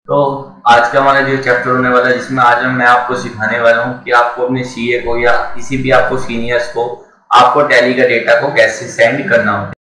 तो आज का हमारा जो चैप्टर होने वाला है, जिसमें आज मैं आपको सिखाने वाला हूँ कि आपको अपने सीए को या किसी भी आपको सीनियर्स को आपको टैली का डेटा को कैसे सेंड करना होता है।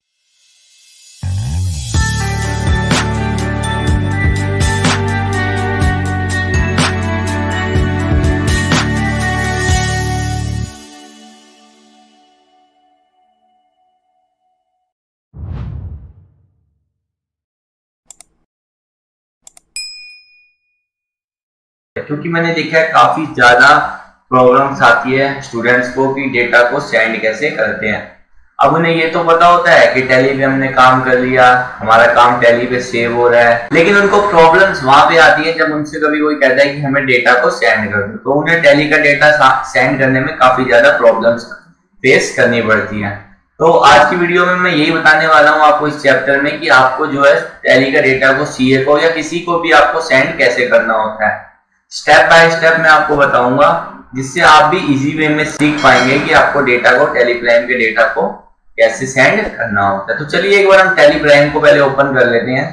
क्योंकि मैंने देखा है काफी ज्यादा प्रॉब्लम्स आती है स्टूडेंट्स को कि डेटा को सेंड कैसे करते हैं। अब उन्हें ये तो पता होता है कि टैली पे हमने काम कर लिया, हमारा काम टैली पे सेव हो रहा है, लेकिन उनको प्रॉब्लम्स वहां पे आती है जब उनसे कभी कोई कहता है कि हमें डेटा को सेंड कर दो, तो उन्हें टैली का डेटा सेंड करने में काफी ज्यादा प्रॉब्लम्स फेस करनी पड़ती है। तो आज की वीडियो में मैं यही बताने वाला हूँ आपको इस चैप्टर में कि आपको जो है टैली का डेटा को सीए को या किसी को भी आपको सेंड कैसे करना होता है। स्टेप बाय स्टेप मैं आपको बताऊंगा, जिससे आप भी इजी वे में सीख पाएंगे कि आपको डेटा को टैली प्राइम के डेटा को कैसे सेंड करना होता है। तो चलिए एक बार हम टैली प्राइम को पहले ओपन कर लेते हैं।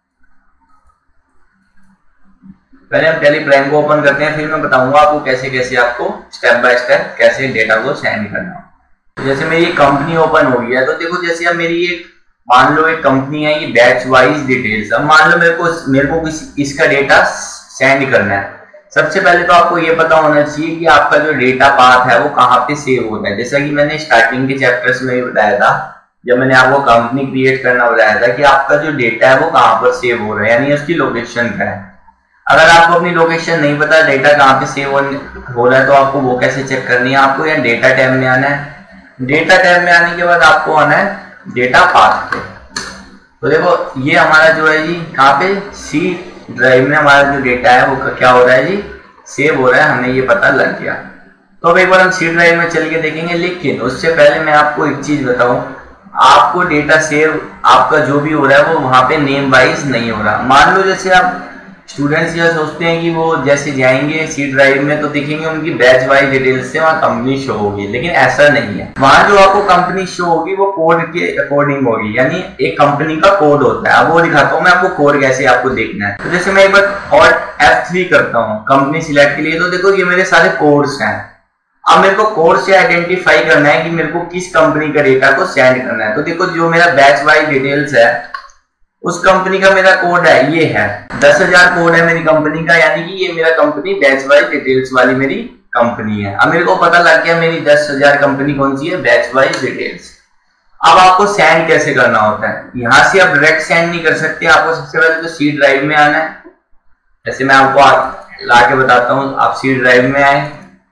पहले हम टैली प्राइम को ओपन करते हैं, फिर मैं बताऊंगा आपको कैसे कैसे आपको स्टेप बाय स्टेप कैसे डेटा को सेंड करना हो। तो जैसे मेरी कंपनी ओपन हो गई है, तो देखो जैसे अब मेरी एक मान लो एक कंपनी है, ये बैच वाइज डिटेल्स। अब मान लो मेरे को इसका डेटा सेंड करना है। सबसे पहले तो आपको ये पता होना चाहिए कि आपका जो डेटा पाथ है वो कहाँ पे सेव होता है। जैसा कि मैंने स्टार्टिंग के चैप्टर्स में भी बताया था, जब मैंने आपको कंपनी क्रिएट करना बताया था कि आपका जो डेटा है वो कहाँ पर सेव हो रहा है, यानी उसकी लोकेशन क्या है। अगर आपको अपनी लोकेशन नहीं पता डेटा कहाँ पे सेव हो रहा है, तो आपको वो कैसे चेक करनी है। आपको यहाँ डेटा टैब में आना है। डेटा टैब में आने के बाद आपको आना है डेटा पाथ पे। तो देखो ये हमारा जो है जी कहाँ पे सी ड्राइव में हमारा जो डेटा है वो क्या हो रहा है जी, सेव हो रहा है। हमें ये पता लग गया। तो अब एक बार हम सी ड्राइव में चल के देखेंगे, लेकिन उससे पहले मैं आपको एक चीज बताऊं, आपको डेटा सेव आपका जो भी हो रहा है वो वहां पे नेम वाइज नहीं हो रहा। मान लो जैसे आप स्टूडेंट्स यह सोचते हैं कि वो जैसे जाएंगे सी ड्राइव में तो देखेंगे उनकी बैच वाइज डिटेल्स से वहाँ कंपनी शो होगी, लेकिन ऐसा नहीं है। वहां जो आपको कंपनी शो होगी वो कोड के अकॉर्डिंग होगी, यानी एक कंपनी का कोड होता है। अब वो दिखाता हूँ मैं आपको कोड कैसे आपको देखना है। तो जैसे मैं एक बार ऑल्ट F3 करता हूँ कंपनी सिलेक्ट के लिए, तो देखो ये मेरे सारे कोड्स हैं। अब मेरे को कोड से आइडेंटिफाई करना है कि मेरे को किस कंपनी का डेटा को सेंड करना है। तो देखो जो मेरा बैच वाइज डिटेल्स है उस कंपनी का मेरा कोड है, ये है 10,000 कोड है मेरी कंपनी का, यानी कि ये मेरा कंपनी बैच वाइज डिटेल्स वाली मेरी कंपनी है। अब मेरे को पता लग गया मेरी 10,000 कंपनी कौन सी है, बैच वाइज डिटेल्स। अब आपको सेंड कैसे करना होता है, यहां से आप डायरेक्ट सेंड नहीं कर सकते। आपको सबसे पहले तो सी ड्राइव में आना है। जैसे मैं आपको ला के बताता हूँ, आप सी ड्राइव में आए।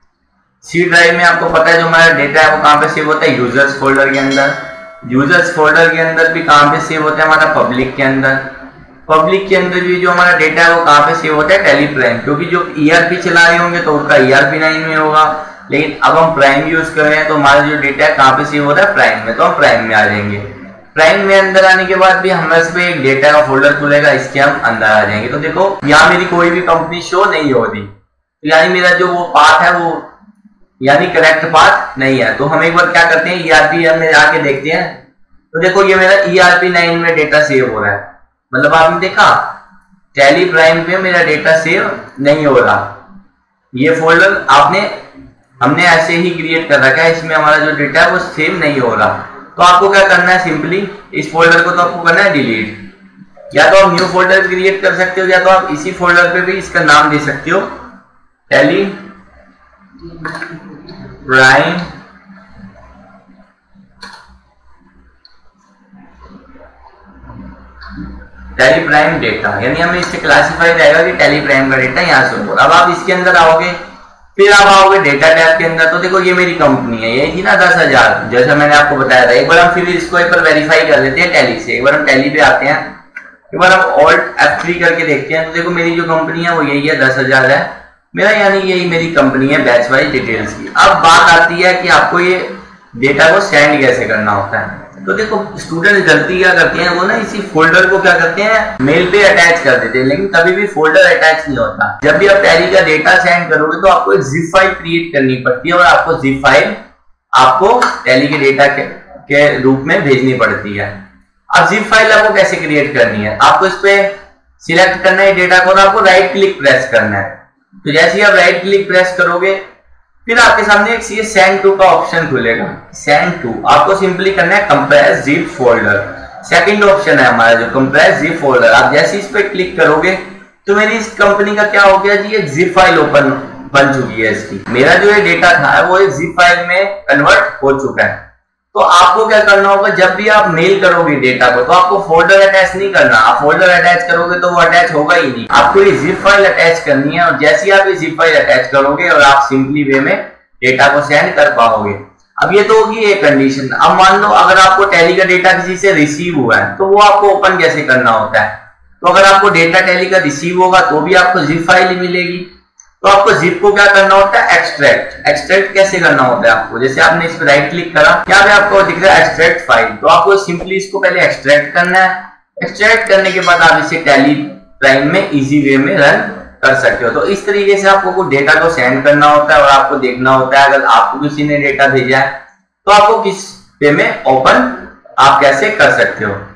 सी ड्राइव में आपको पता है जो हमारा डेटा है वो कहाँ पे सेव होता है, यूजर्स फोल्डर के अंदर। यूजर्स फोल्डर के अंदर भी कहाँ पे सेव होता है, हमारा पब्लिक के अंदर। पब्लिक के अंदर भी जो हमारा डेटा है वो कहाँ पे सेव होता है, टैली प्राइम। क्योंकि जो ERP चला रहे होंगे तो उसका ERP 9 में होगा, लेकिन अब हम प्राइम यूज कर रहे हैं तो हमारा जो डेटा है कहाँ पे सेव होता है, प्राइम में। तो हम प्राइम में आ जाएंगे। प्राइम में अंदर आने के बाद भी हमारे पे एक डेटा का फोल्डर खुलेगा, इसके हम अंदर आ जाएंगे। तो देखो यहाँ मेरी कोई भी कंपनी शो नहीं हो रही, यानी मेरा जो वो पाथ है वो यानी करेक्ट पाथ नहीं है। तो हम एक बार क्या करते हैं, ERP में आके देखते हैं। तो देखो ये मेरा ERP 9 में डेटा सेव हो रहा है, मतलब आपने देखा टैली प्राइम पे मेरा डेटा सेव नहीं हो रहा। ये फोल्डर हमने ऐसे ही क्रिएट कर रखा है, इसमें हमारा जो डेटा है वो सेव नहीं हो रहा। तो आपको क्या करना है, सिंपली इस फोल्डर को तो आपको करना है डिलीट। या तो आप न्यू फोल्डर क्रिएट कर सकते हो, या तो आप इसी फोल्डर पे भी इसका नाम दे सकते हो, टैली प्राइम टैली प्राइम डेटा, यानी हमें इससे क्लासिफाई रहेगा कि टैली प्राइम का डेटा यहाँ से होगा। अब आप इसके अंदर आओगे, फिर आप आओगे डेटा टैब के अंदर। तो देखो ये मेरी कंपनी है, ये थी ना 10,000, जैसा मैंने आपको बताया था। एक बार हम फिर इसको एक बार वेरीफाई कर लेते हैं टैली से। एक बार हम टैली पे आते हैं, एक बार हम ऑल्ट F3 करके देखते हैं। तो देखो मेरी जो कंपनी है वो यही है, 10,000 है मेरा, यानी यही मेरी कंपनी है बैच वाइज डिटेल्स की। अब बात आती है कि आपको ये डेटा को सेंड कैसे करना होता है। तो देखो स्टूडेंट गलती क्या करते हैं, वो ना इसी फोल्डर को क्या करते हैं, मेल पे अटैच कर देते हैं, लेकिन कभी भी फोल्डर अटैच नहीं होता। जब भी आप टैली का डेटा सेंड करोगे तो आपको एक जिप फाइल क्रिएट करनी पड़ती है, और आपको जिप फाइल आपको टैली के डेटा के रूप में भेजनी पड़ती है। अब जिप फाइल आपको कैसे क्रिएट करनी है, आपको इस पे सिलेक्ट करना है डेटा को और आपको राइट क्लिक प्रेस करना है। तो जैसे ही आप राइट क्लिक प्रेस करोगे फिर आपके सामने एक ये सेंड टू का ऑप्शन खुलेगा। सेंड टू आपको सिंपली करना है compress zip folder, second option है हमारा जो कंप्रेस जिप फोल्डर। आप जैसे इस पे क्लिक करोगे तो मेरी इस कंपनी का क्या हो गया जी, एक जिप फाइल ओपन बन चुकी है इसकी। मेरा जो ये डेटा था वो एक जिप फाइल में कन्वर्ट हो चुका है। तो आपको क्या करना होगा, जब भी आप मेल करोगे डेटा को तो आपको फोल्डर अटैच नहीं करना। आप फोल्डर अटैच करोगे तो वो अटैच होगा ही नहीं। आपको ये जिप फाइल अटैच करनी है और जैसे ही आप ये जिप फाइल अटैच करोगे और आप सिंपली वे में डेटा को सेंड कर पाओगे। अब ये तो होगी एक कंडीशन। अब मान लो अगर आपको टैली का डेटा किसी से रिसीव हुआ है तो वो आपको ओपन कैसे करना होता है। तो अगर आपको डेटा टैली का रिसीव होगा तो भी आपको जिप फाइल ही मिलेगी। तो आपको जिप को क्या करना होता है, एक्सट्रैक्ट। एक्सट्रैक्ट कैसे करना होता है आपको, जैसे आपने इस पर राइट क्लिक करा, क्या पे आपको दिख रहा है एक्सट्रैक्ट फाइल। तो आपको सिंपली इसको पहले एक्सट्रैक्ट करना है। एक्सट्रैक्ट करने के बाद आप इसे टैली प्राइम में इजी वे में रन कर सकते हो। तो इस तरीके से आपको कुछ डेटा को सेंड करना होता है और आपको देखना होता है अगर आपको किसी ने डेटा भेजा है तो आपको किस वे में ओपन आप कैसे कर सकते हो।